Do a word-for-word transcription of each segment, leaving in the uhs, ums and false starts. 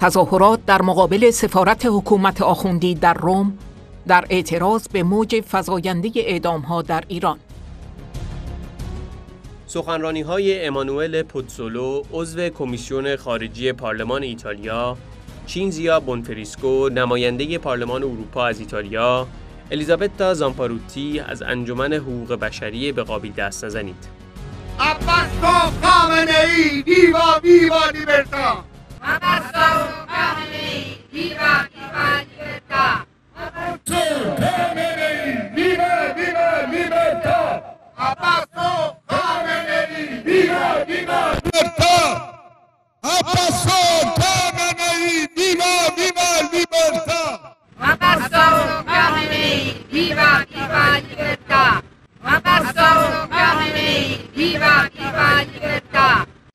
تظاهرات در مقابل سفارت حکومت آخوندی در روم در اعتراض به موج فزاینده اعدام‌ها در ایران. سخنرانی‌های امانوئل پوتسولو، عضو کمیسیون خارجی پارلمان ایتالیا، چینزیا بونفریسکو، نماینده پارلمان اروپا از ایتالیا، الیزابتا زامپاروتی از انجمن حقوق بشری به قابیل دست نزنید. Abbasso Khamenei, viva viva libertà! Abbasso Khamenei, viva viva libertà! Abbasso Khamenei, viva viva libertà! Abbasso Khamenei, viva viva libertà! Abbasso Khamenei, viva viva libertà! Abbasso Khamenei, viva viva libertà! Abbasso Khamenei, viva viva libertà!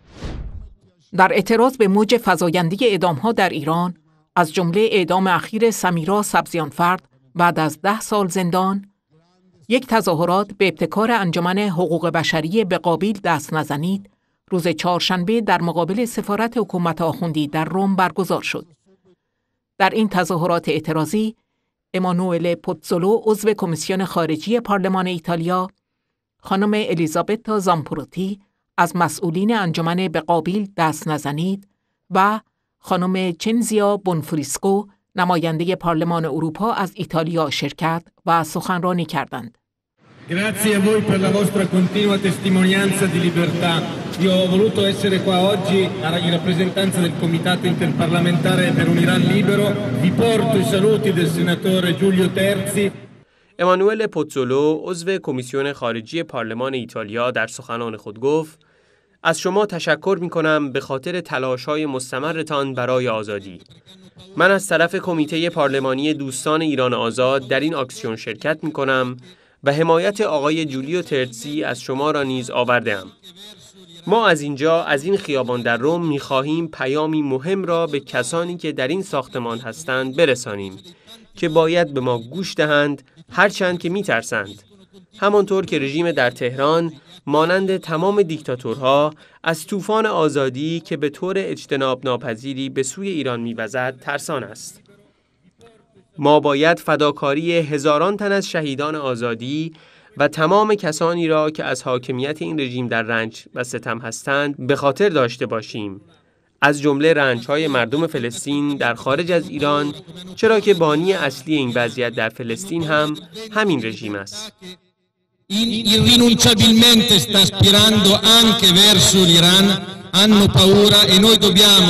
در اعتراض به موج فزاینده اعدام‌ها در ایران، از جمله اعدام اخیر سمیرا سبزیانفرد بعد از ده سال زندان، یک تظاهرات به ابتکار انجمن حقوق بشری به قابیل دست نزنید، روز چهارشنبه در مقابل سفارت حکومت آخوندی در روم برگزار شد. در این تظاهرات اعتراضی، امانوئل پوتسولو، عضو کمیسیون خارجی پارلمان ایتالیا، خانم الیزابتا زامپاروتی از مسئولین انجمن به قابیل دست نزنید و خانم چینزیا بونفریسکو، نماینده پارلمان اروپا از ایتالیا شرکت و سخنرانی کردند. Grazie a voi per la vostra continua testimonianza di libertà. Io ho voluto essere qua oggi in rappresentanza del Comitato Interparlamentare per un Iran Libero. Vi porto i saluti del senatore Giulio Terzi. امانوئل پوتسولو، عضو کمیسیون خارجی پارلمان ایتالیا، در سخنان خود گفت: از شما تشکر می‌کنم به خاطر تلاش‌های مستمرتان برای آزادی. من از طرف کمیته پارلمانی دوستان ایران آزاد در این اکسیون شرکت می‌کنم و حمایت آقای جولیو ترتسی از شما را نیز آورده‌ام. ما از اینجا، از این خیابان در روم، می‌خواهیم پیامی مهم را به کسانی که در این ساختمان هستند برسانیم که باید به ما گوش دهند، هرچند که می‌ترسند. همانطور که رژیم در تهران مانند تمام دیکتاتورها از طوفان آزادی که به طور اجتناب ناپذیری به سوی ایران می‌وزد ترسان است. ما باید فداکاری هزاران تن از شهیدان آزادی و تمام کسانی را که از حاکمیت این رژیم در رنج و ستم هستند به خاطر داشته باشیم، از جمله رنج‌های مردم فلسطین در خارج از ایران، چرا که بانی اصلی این وضعیت در فلسطین هم همین رژیم است. Irrinunciabilmente sta aspirando anche verso l'Iran, hanno paura e noi dobbiamo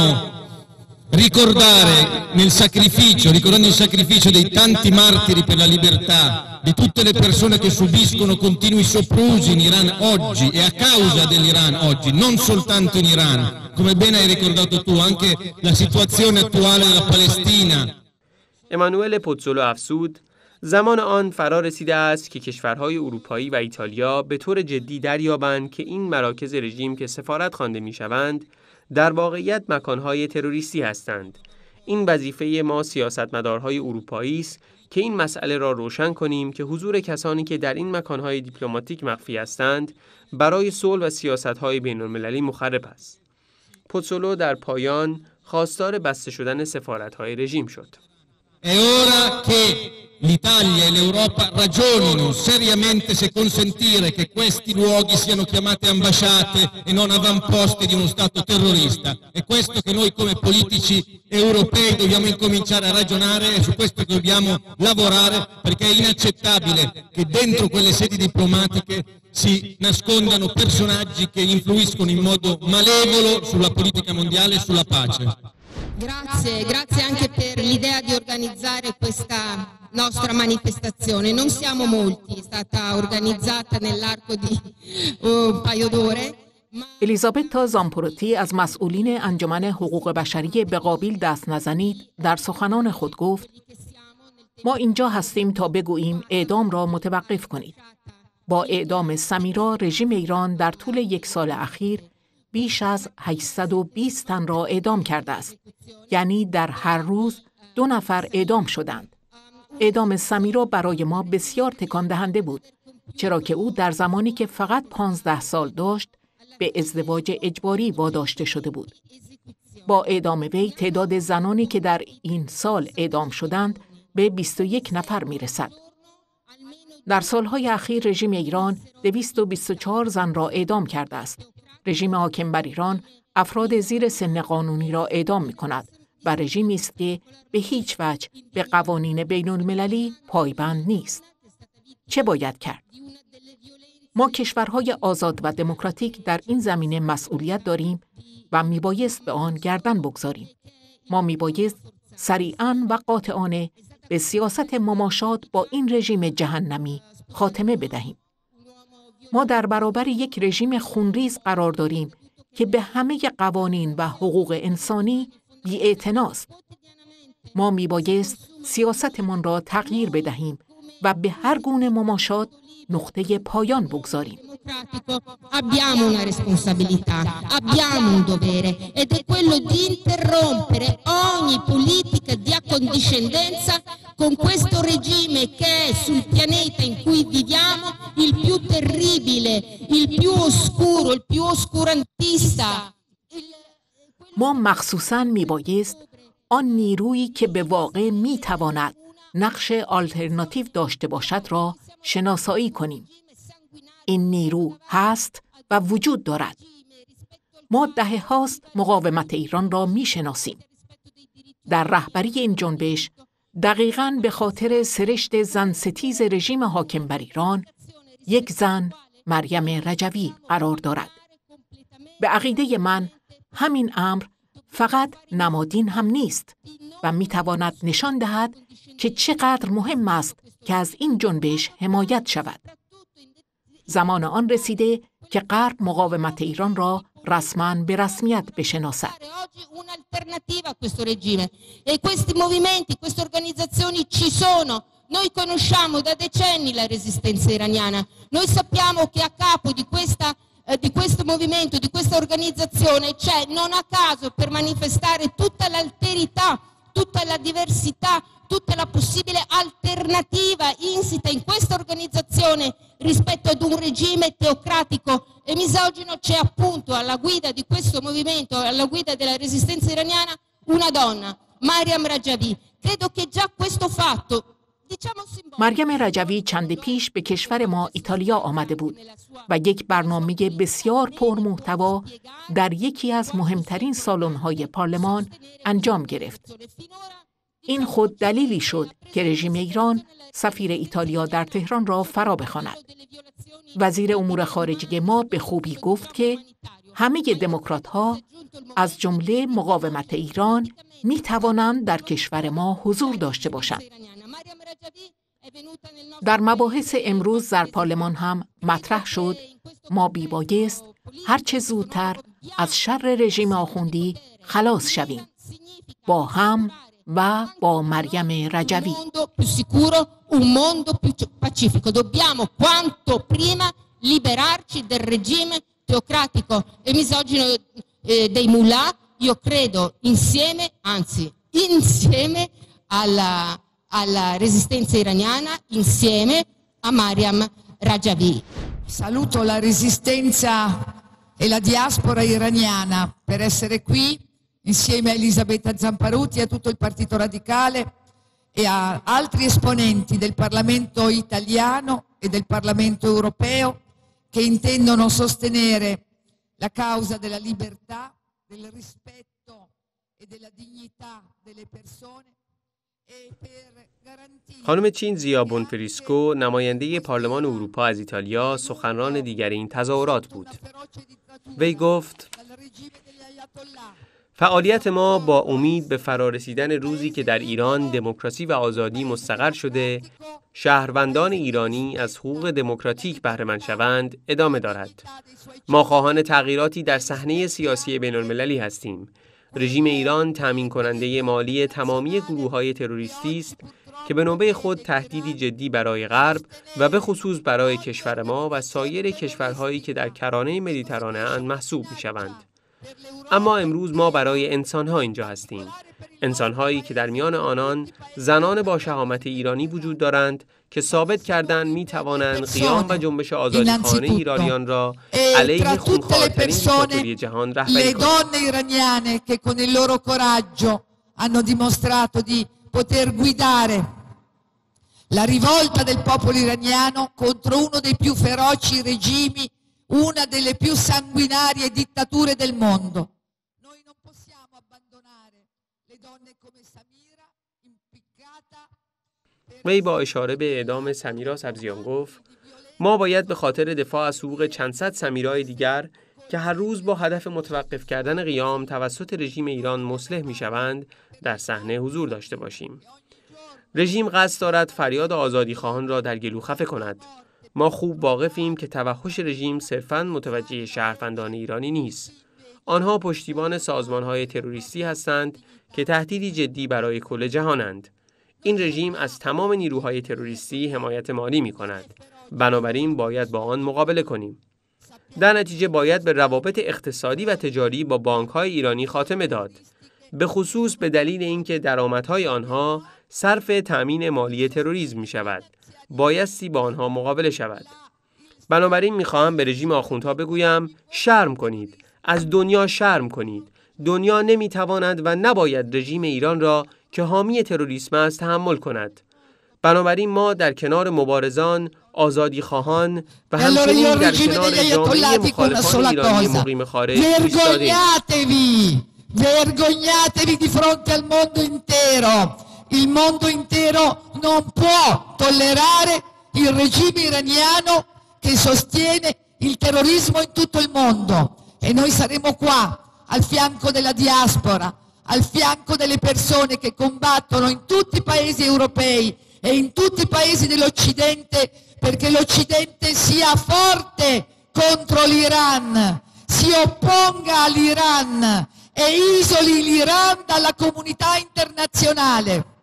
ricordare nel sacrificio, ricordando il sacrificio dei tanti martiri per la libertà, di tutte le persone che subiscono continui soprusi in Iran oggi e a causa dell'Iran oggi, non soltanto in Iran, come bene hai ricordato tu, anche la situazione attuale della Palestina. امانوئل پوتسولو افزود: زمان آن فرا رسیده است که کشورهای اروپایی و ایتالیا به طور جدی دریابند که این مراکز رژیم که سفارت خوانده می‌شوند در واقعیت مکانهای تروریستی هستند. این وظیفه ما سیاستمدارهای اروپایی است که این مسئله را روشن کنیم که حضور کسانی که در این مکانهای دیپلماتیک مخفی هستند برای صلح و سیاست‌های بین‌المللی مخرب است. پوتسولو در پایان خواستار بسته شدن سفارت‌های رژیم شد. È ora che l'Italia e l'Europa ragionino seriamente se consentire che questi luoghi siano chiamati ambasciate e non avamposti di uno Stato terrorista. È questo che noi come politici europei dobbiamo incominciare a ragionare e su questo che dobbiamo lavorare, perché è inaccettabile che dentro quelle sedi diplomatiche si nascondano personaggi che influiscono in modo malevolo sulla politica mondiale e sulla pace. Grazie, grazie anche per l'idea di organizzare questa nostra manifestazione. Non siamo molti, è stata organizzata nell'arco di un paio d'ore. الیزابتا زامپاروتی از مسئولین انجمن حقوق بشری به قابیل دست نزنید در سخنان خود گفت: ما اینجا هستیم تا بگوییم اعدام را متوقف کنید. با اعدام سمیرا، رژیم ایران در طول یک سال اخیر بیش از هشتصد و بیست تن را اعدام کرده است. یعنی در هر روز دو نفر اعدام شدند. اعدام سمیرا برای ما بسیار تکان دهنده بود، چرا که او در زمانی که فقط پانزده سال داشت به ازدواج اجباری واداشته شده بود. با اعدام وی تعداد زنانی که در این سال اعدام شدند به بیست و یک نفر می رسد. در سالهای اخیر رژیم ایران دویست و بیست و چهار زن را اعدام کرده است. رژیم حاکم بر ایران افراد زیر سن قانونی را اعدام می کند و رژیمی است که به هیچ وجه به قوانین بین المللی پایبند نیست. چه باید کرد؟ ما کشورهای آزاد و دموکراتیک در این زمینه مسئولیت داریم و میبایست به آن گردن بگذاریم. ما میبایست سریعاً و قاطعانه به سیاست مماشات با این رژیم جهنمی خاتمه بدهیم. ما در برابر یک رژیم خونریز قرار داریم که به همه قوانین و حقوق انسانی بی‌اعتناست. ما میبایست سیاستمان را تغییر بدهیم و به هر گونه مماشات نقطه پایان بگذاریم. Abbiamo una responsabilità, abbiamo un dovere ed è quello di interrompere ogni politica di accondiscendenza con questo regime che è sul pianeta in cui viviamo il più terribile, il più oscuro, il più oscurantista. ما مخصوصاً میبایست آن نیرویی که به واقع میتواند نقش آلترناتیو داشته باشد را شناسایی کنیم. این نیرو هست و وجود دارد. ما دهه هاست مقاومت ایران را می شناسیم. در رهبری این جنبش دقیقاً به خاطر سرشت زن ستیز رژیم حاکم بر ایران یک زن مریم رجوی قرار دارد. به عقیده من همین امر فقط نمادین هم نیست و می تواند نشان دهد که چقدر مهم است که از این جنبش حمایت شود. زمان آن رسیده که غرب مقاومت ایران را رسما به رسمیت بشناسد. E questi movimenti, queste organizzazioni ci sono. Noi conosciamo da decenni la resistenza iraniana. Noi sappiamo che a capo di questa di questo movimento, di questa organizzazione c'è non a caso per manifestare tutta l'alterità, tutta la diversità, tutta la possibile alternativa insita in questa organizzazione rispetto ad un regime teocratico e misogino. C'è appunto alla guida di questo movimento, alla guida della resistenza iraniana, una donna, Mariam Rajavi. Credo che già questo fatto مریم رجوی چند پیش به کشور ما ایتالیا آمده بود و یک برنامه بسیار پرمحتوا در یکی از مهمترین سالن‌های پارلمان انجام گرفت. این خود دلیلی شد که رژیم ایران سفیر ایتالیا در تهران را فرا بخواند. وزیر امور خارجه ما به خوبی گفت که همه دموکرات‌ها از جمله مقاومت ایران می توانند در کشور ما حضور داشته باشند. در مباحث امروز در پارلمان هم مطرح شد ما بیبایست هرچه زودتر از شر رژیم آخوندی خلاص شویم. با هم و با مریم رجوی. Un mondo più pacifico. Dobbiamo quanto prima liberarci del regime teocratico e misogino eh, dei mullah. Io credo insieme, anzi insieme alla, alla resistenza iraniana, insieme a Mariam Rajavi. Saluto la resistenza e la diaspora iraniana per essere qui insieme a Elisabetta Zamparuti, a tutto il Partito Radicale e a altri esponenti del Parlamento italiano e del Parlamento europeo che intendono sostenere la causa della libertà, del rispetto e della dignità delle persone e per garantire. خانم چین زیا بونفریسکو نماینده پارلمان اروپا از ایتالیا سخنران دیگر این تظاهرات بود. وی گفت فعالیت ما با امید به فرارسیدن روزی که در ایران دموکراسی و آزادی مستقر شده، شهروندان ایرانی از حقوق دموکراتیک بهره مند شوند ادامه دارد. ما خواهان تغییراتی در صحنه سیاسی بین المللی هستیم. رژیم ایران تامین کننده مالی تمامی گروه‌های تروریستی است که به نوبه خود تهدیدی جدی برای غرب و به خصوص برای کشور ما و سایر کشورهایی که در کرانه مدیترانه اند محسوب می‌شوند. اما امروز ما برای انسان‌ها اینجا هستیم. انسان‌هایی که در میان آنان زنان با شهامت ایرانی وجود دارند که ثابت کردند می‌توانند قیام و جنبش آزادیخوانه ایرانیان را علیه خونخوارترین دیکتاتوری جهان رهبری کنند. Le donne iraniane che con il loro coraggio hanno dimostrato di poter guidare la rivolta del popolo iraniano contro uno dei più feroci regimi, una delle più sanguinarie dittature del mondo. Noi non possiamo abbandonare le donne come Samira, impiccata. وی با اشاره به اعدام سمیرا سبزیان گفت: ما باید به خاطر دفاع از حقوق چند صد سمیرای دیگر که هر روز با هدف متوقف کردن قیام توسط رژیم ایران مصلح می‌شوند در صحنه حضور داشته باشیم. رژیم قصد دارد فریاد آزادیخواهان را در گلو خفه کند. ما خوب واقفیم که توحش رژیم صرفاً متوجه شهروندان ایرانی نیست. آنها پشتیبان سازمان‌های تروریستی هستند که تهدیدی جدی برای کل جهانند. این رژیم از تمام نیروهای تروریستی حمایت مالی می‌کند. بنابراین باید با آن مقابله کنیم. در نتیجه باید به روابط اقتصادی و تجاری با بانک‌های ایرانی خاتمه داد، به خصوص به دلیل اینکه درآمدهای آنها صرف تأمین مالی تروریسم می‌شود. بایستی با آنها مقابله شود. بنابراین می‌خواهم به رژیم آخوندها بگویم: شرم کنید، از دنیا شرم کنید. دنیا نمی‌تواند و نباید رژیم ایران را که حامی تروریسم است تحمل کند. بنابراین ما در کنار مبارزان، آزادیخواهان و همچنین در کنار جامعه مخالفان ایرانی مقیم خارج ایستاده‌ایم. Vergognatevi di fronte al mondo intero. Il mondo intero non può tollerare il regime iraniano che sostiene il terrorismo in tutto il mondo. E noi saremo qua, al fianco della diaspora, al fianco delle persone che combattono in tutti i paesi europei e in tutti i paesi dell'Occidente, perché l'Occidente sia forte contro l'Iran, si opponga all'Iran e isoli l'Iran dalla comunità internazionale.